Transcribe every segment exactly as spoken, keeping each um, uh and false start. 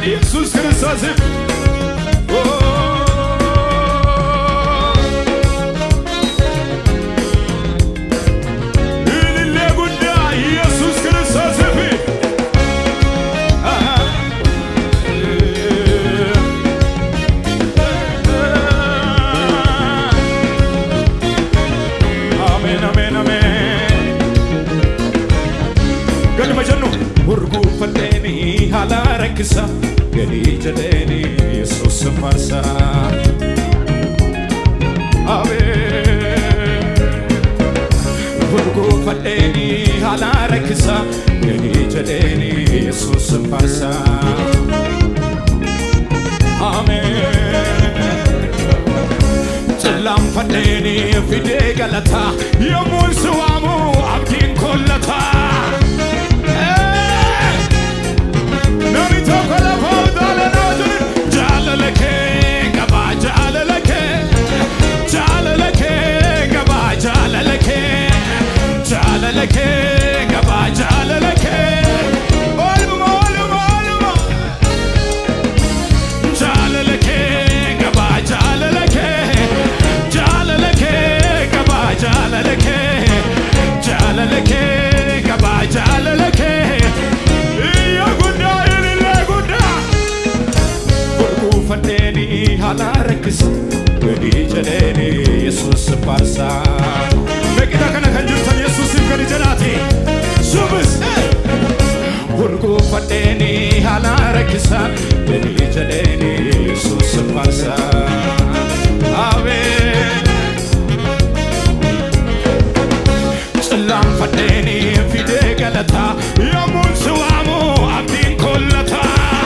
ኢየሱስ ክርስቶስ Kisa gadi jaleni Yesus farsa Ave Burgu fadeni halara kisa gadi jaleni Yesus farsa Amen Tlam fadeni fide galata yamun suwamu abdin kullata Yesus farsa Bekita kana kanjurtan Yesus gadi jalati Subis Urgu fadeni halara kisa gadi jaleni Yesus farsa Ave Salam fadeni fide galata yamun suwamu abdin kullata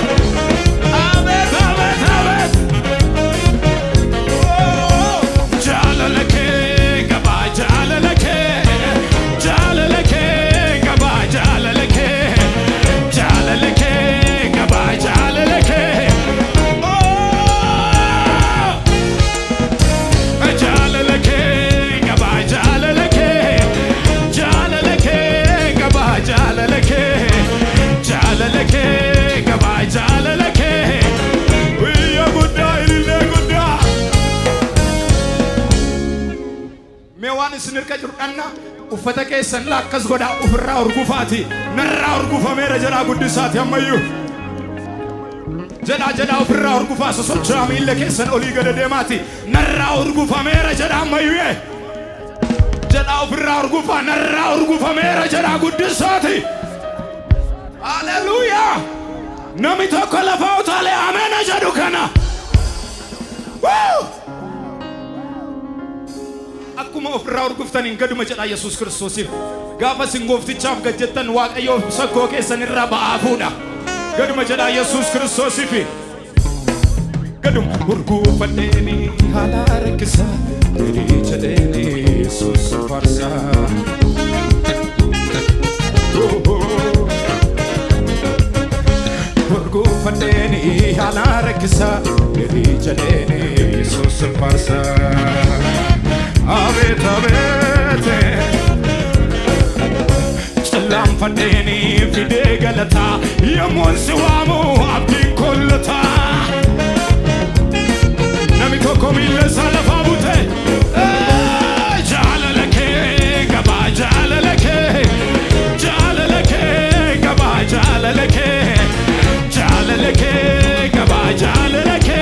uffata keessan lakkas goda ufirraa urgufaati narraa urgufamee jala guddisaati ammayyu jala jala ufirraa urgufaa sosocho'a miilla keessan olii gad deemaati narraa urgufamee jala ammayyu jala ufirraa urgufaa narraa urgufamee jala guddisaati haleluuya nami tokko lafa utaalee ameen jedhu kana Akkuma ofirraa urguftaniin gaduma jedha Yesus Kiristoosiif gaafa singoftichaaf gajjettan waaqayyo sakkoo keessan irraa ba'aa fuudha gaduma jedha Yesus Kiristoosiif gaduma urgufadheeni haala rakkisa gadi jedheeni Yesus farsa urgufadheeni haala rakkisa gadi jedheeni Yesus farsa Avet avet Salam fadeni fide galata yamun siwamu abdin kullata Nami toko mille salafa bute Jalalake gaba jalalake Jalalake gaba jalalake Jalalake gaba jalalake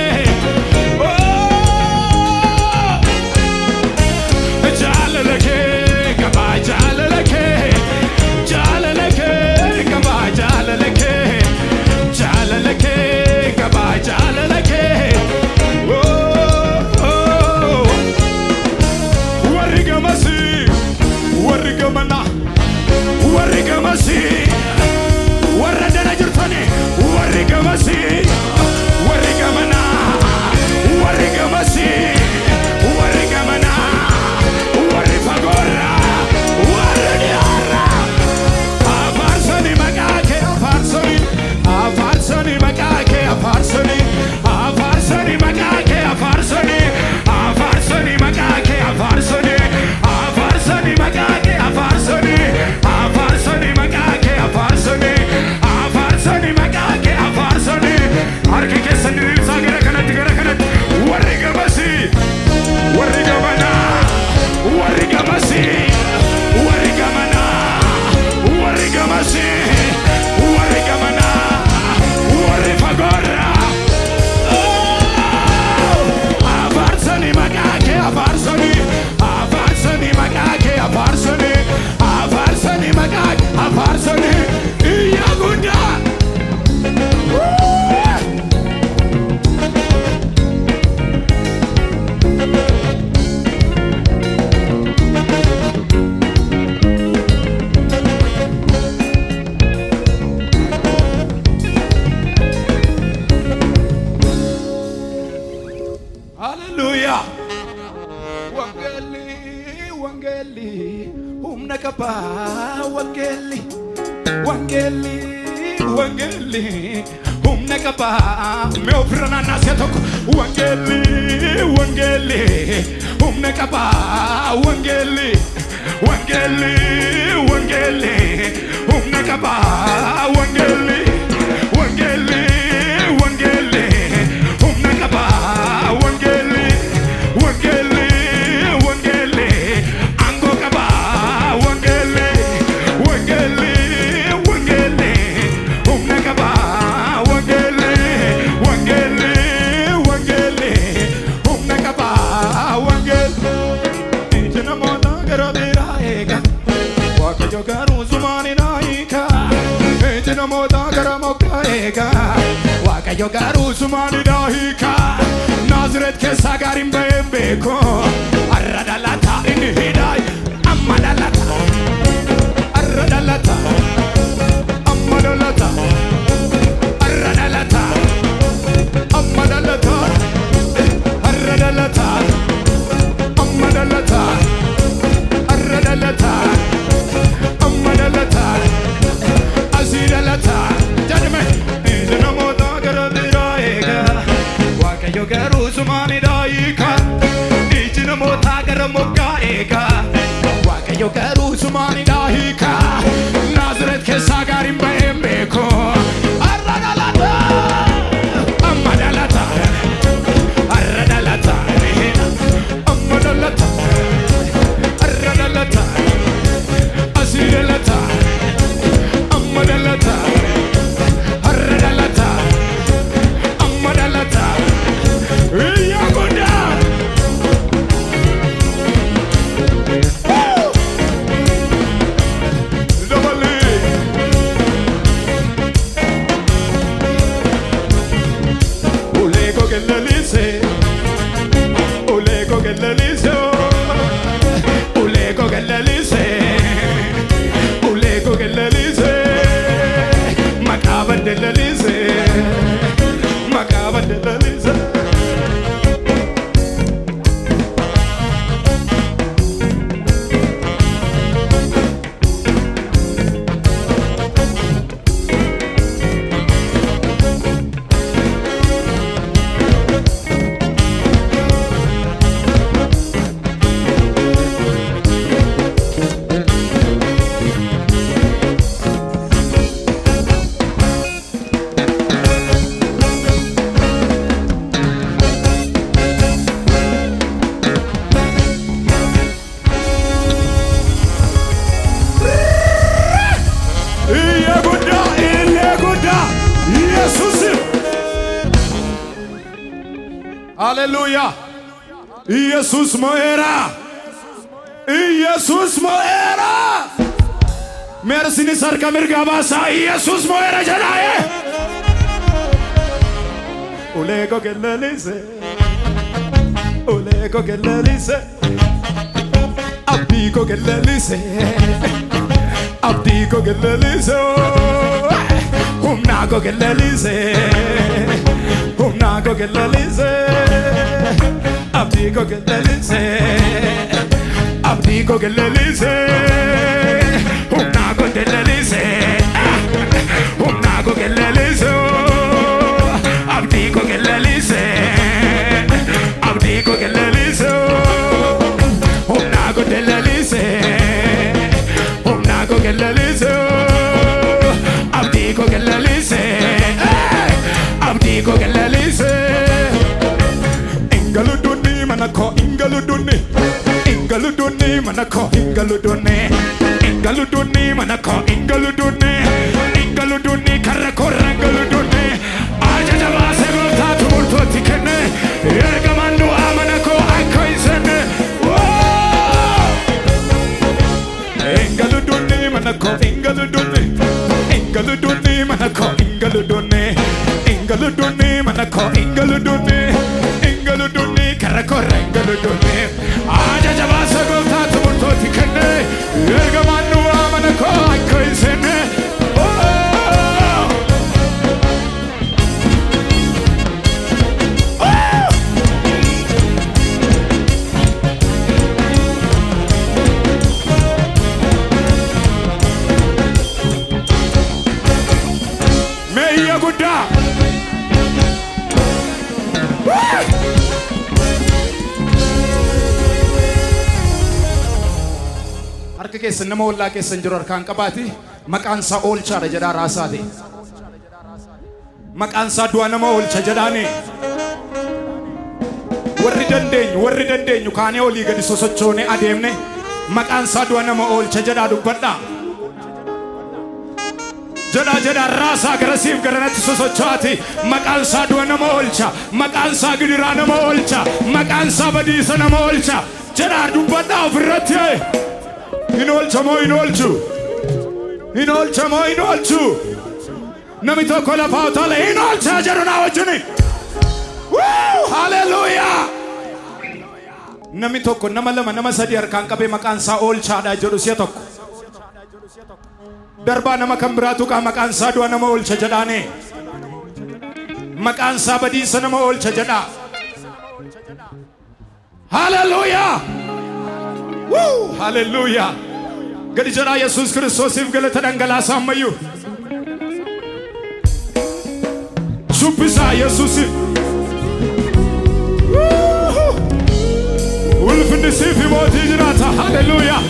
Afarsani makake, afarsani, afarsani makake. kapa wangeli wangeli wangeli humna kapa me ofrana nasetok wangeli wangeli humna kapa wangeli wangeli wangeli humna kapa wangeli wangeli wangeli humna kapa wangeli wangeli wangeli ango kapa wangeli wangeli wangeli humna kapa wangeli wangeli wangeli humna kapa wangeli ijna mona garabira ega wakajo garu zumani naika ijna mona garamoka ega wakajo garu zumani naika Nazret ke sagarim beko arradalata in hidai amadalata arradalata amadalata arradalata amadalata arradalata amadalata arradalata amadalata aziralata jadme izna moda garabira ega wakayo garu zumani daika ijna mota garamoka ega wakayo garu zumani daika Nazret ke sagarim beko arradalata amadalata arradalata amadalata arradalata aziralata amadalata arradalata amadalata yagoda Double Olego che le lise Olego che le lise Olego che le lise Olego che le lise Macaba delle lise Macaba delle lise Aleluya. Jesús moera. Jesús moera. Mersini sarka mirgabasa. Jesús moera janaye. Olego che le lise. Olego che le lise. Abdico che le lise. Abdico che le lise. Un nago che le lise. Un nago che le lise. Abdico che le lise. Abdico che le lise. Un nago che le lise. Un nago che le lise. Abdico che le lise. Abdico che le lise. Un nago che le lise. Un nago che le lise. Abdico che le lise. Abdico che le lise. Ingaluduni manako ingaluduni. Ingaluduni manako ingaluduni. Ingaluduni manako ingaluduni. Ingaluduni karakorra ingaluduni. Aja java segolta tumurto tikene. Ergamandu amanako akko isene. Ingaluduni manako ingaluduni. Ingaluduni manako ingaluduni. Ingaluduni manako ingaluduni. Ingaluduni karakorra ingaluduni. Aja java segolta tumurto tikene. Ergamandu amanako akko isene. guddaa. Harka keessa nama wallaa keessa hin jiru harkaan qabaati. Maqaan isaa oolchaadha jedhaa raasaati. Maqaan isaa du'a nama oolcha jedhaani. Warri dandeenyu warri dandeenyu kaanee olii gadi sosochoone adeemne maqaan isaa du'a nama oolcha jedhaa dubbadhaa. Jedhaa jedhaa raasaa garasiif garanatti sosocho'aati. Maqaan isaa du'a nama oolcha. Maqaan isaa gidiraa nama oolcha. Maqaan isaa badiisa nama oolcha. Jedhaa dubbadhaa ofirratti. Hin oolcha moo hin oolchu? Hin oolcha moo hin oolchu? Nami tokko lafaa utaalee hin oolcha jedhu naa wajjini. Hallelujah! Nami tokko nama lama nama sadi harkaan qabee maqaan isaa oolchaadha jedhu si'a tokko. Darbaa nama kan biraatu qaa maqaan isaa du'a nama oolcha jedhaane. Maqaan isaa badiisa nama oolcha jedhaa. Hallelujah! Woo! Hallelujah! Gadi jedhaa Yesuus Kiristoosiif galata dhangalaasaa ammayyuu. Shubbisaa Yesuusiif. Ulfinni siif mootii jiraata. Hallelujah!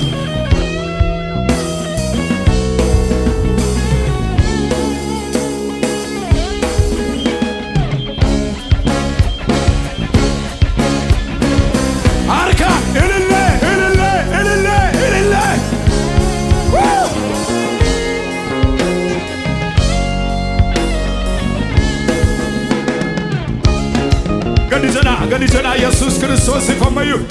Harka ilille ilille ilille ilille. Gadi jedhaa gadi jedhaa Yesuus Kiristoosiif ammayyuu.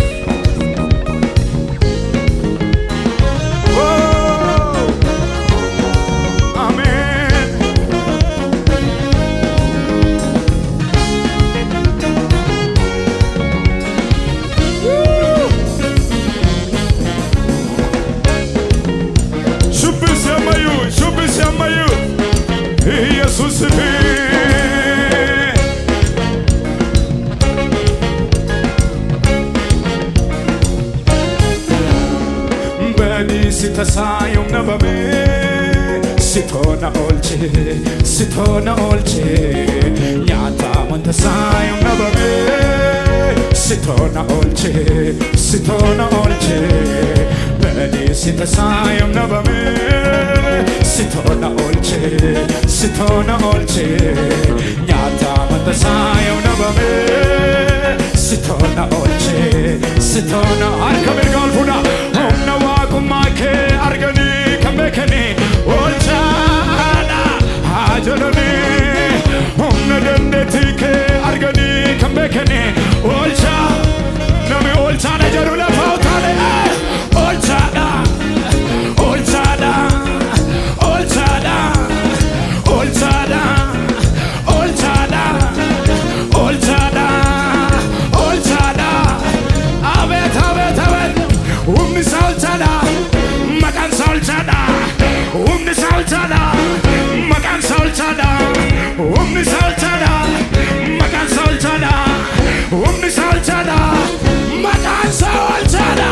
Sitosayum nabame, sitona olche, sitona olche. Nyata mantasayum nabame, sitona olche, sitona olche. Beni sitosayum nabame, sitona olche, sitona olche. Nyata mantasayum nabame, sitona olche, sitona. Arka bergal funa, omna waguma ke argani kambekani. Olchana hajalani, omna dendeti ke argani kambekani. Olcha, nami olchana jarula fautale. Olchana, olchana, olchana, olchana, olchana, olchana, olchana. Avet, avet, avet. Umni salchana, makan salchana. Umni salchana, makan salchana. Umni salchana, makan salchana. Umni salchana, makan salchana.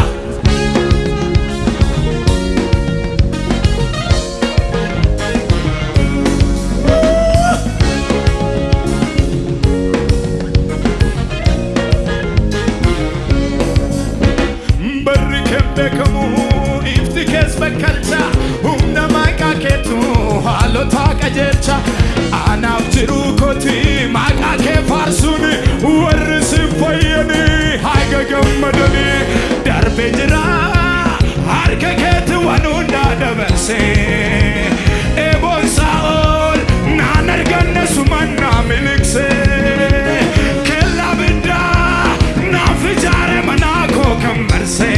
Bekamu iftikes bekalcha humna maka ketu halo taka jercha anaf jiru koti maka ke farsuni warisi fayani haga gammadani darbe jira harka ketu wanunda dabarse ebon saol nanar ganna sumanna milikse kella bidda nafijare manako kambarse.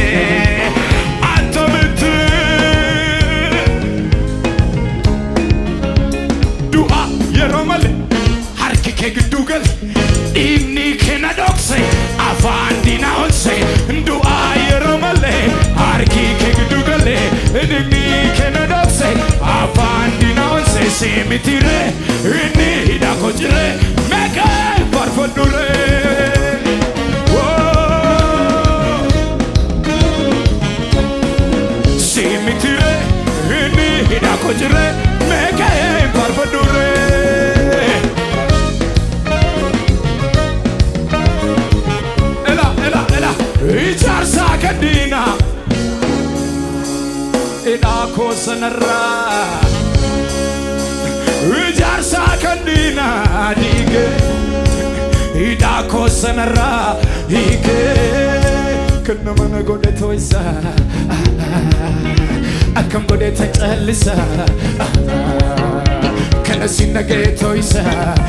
Google, inni kena dokse, afandina onse, dua yeromale, harki ke Google, inni kena dokse, afandina onse, semitire, inni hida kojire, meka parfodure. Semitire, inni hida kojire, meka parfodure. سنرا وجارسا كندينا ديكي إداكو سنرا ديكي كنا من قد تويسا أكم قد تجلسا كنا سينجي تويسا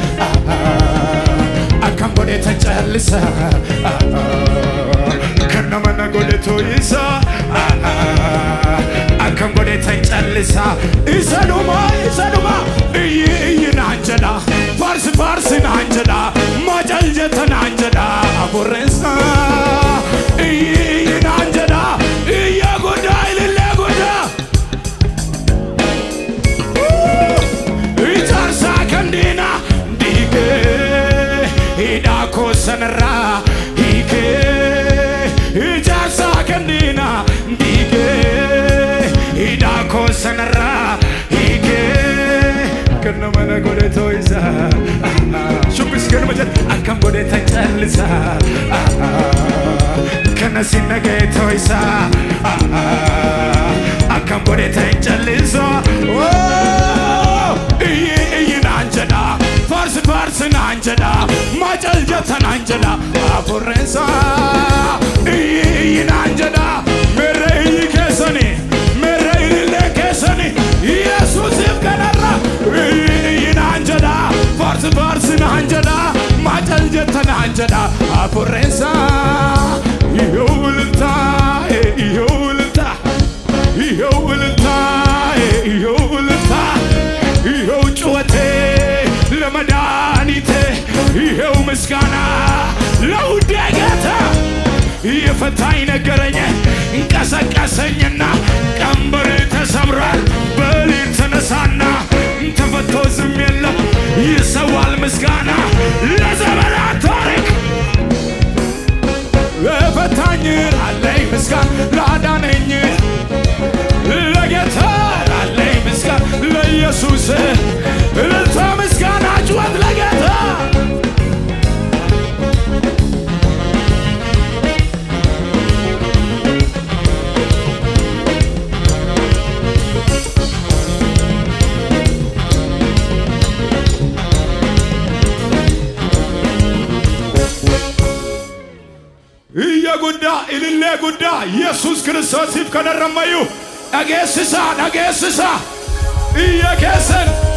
أكم قد تجلسا كنا من قد تويسا أكم قد تجلسا إسلوما إسلوما إيه إيه نانجدا فارس فارس نانجدا ما جلجت نانجدا أبو رنسا إيه نانجدا إيه غدا إلى غدا إيه جارسا كندينا ديكي إدا كوسنرا ديكي إيه جارسا كندينا ديكي إدا كوسنرا ديكي كنا منا غدا تويسا شو بس كنا مجد أكم غدا تجلسا كنا سينجي تويسا أكم غدا تجلسا إيه إيه نانجدا فارس فارس نانجدا ما جلجت نانجدا أبورنسا إيه إيه نانجدا مري كسني مري لكسني يسوع سيفكنرا إيه إيه نانجدا فارس فارس نانجدا ما جلجت نانجدا أبورنسا يولتا يولتا يولتا يولتا يوجوتي لمدانيتي يو مسكانا لو دعيتا يفتاي نقرني انكسكسنينا كمبر تسبرال بلين تنسانا تفتو زميلا يسوال مسكانا لزمنا تارك يفتاني علي مسكان لادانيني لقيتا علي مسكان ليسوس للتا مسكان عجوات لقيتا إيا قدا إلي قدا يسوس كريستوس يفكنا رميو أجيسسا أجيسسا إيا كسن